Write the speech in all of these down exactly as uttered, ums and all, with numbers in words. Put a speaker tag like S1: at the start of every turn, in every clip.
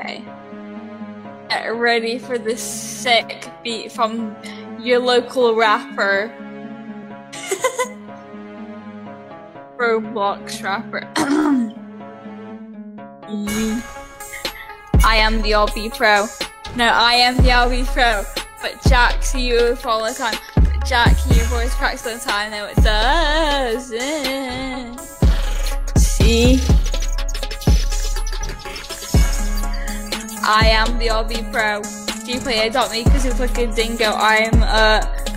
S1: Okay. Get ready for this sick beat from your local rapper. Roblox rapper. I am the obby pro. No, I am the obby pro. But jaxy you for all the time. But jacky your voice cracks all the time. No, it doesn't. See? I am the obby pro. Do you play Adopt Me because you look like a dingo? I am uh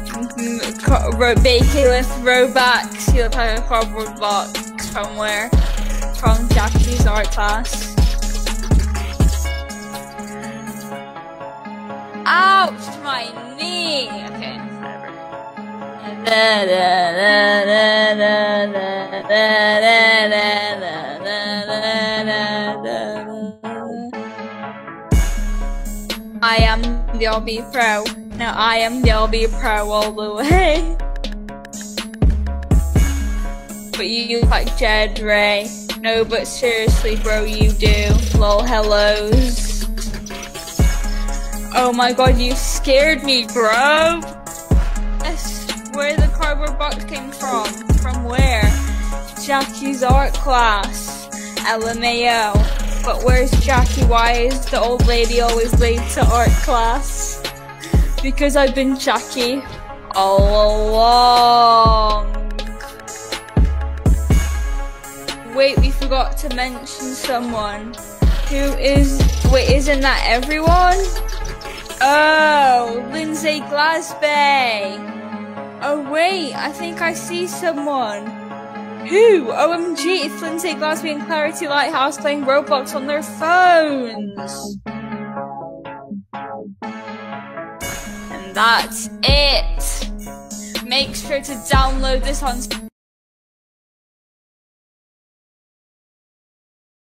S1: baking with robax. You look like a cardboard box from where? From Jackie's art class. Ouch, my knee. Okay, whatever. I am the obby pro. No, I am the obby pro all the way. But you look like Jed Ray. No, but seriously, bro, you do. Lol, helloz. Oh my god, you scared me, bro. That's where the cardboard box came from. From where? Jackie's art class. L M A O. But where's Jackie? Why is the old lady always late to art class? Because I've been Jackie all along. Wait, we forgot to mention someone. Who is... Wait, isn't that everyone? Oh, Lindsay Glasby. Oh wait, I think I see someone. Who? O M G, it's Lindsay Glasby and Clarity Lighthouse playing Roblox on their phones. And that's it. Make sure to download this on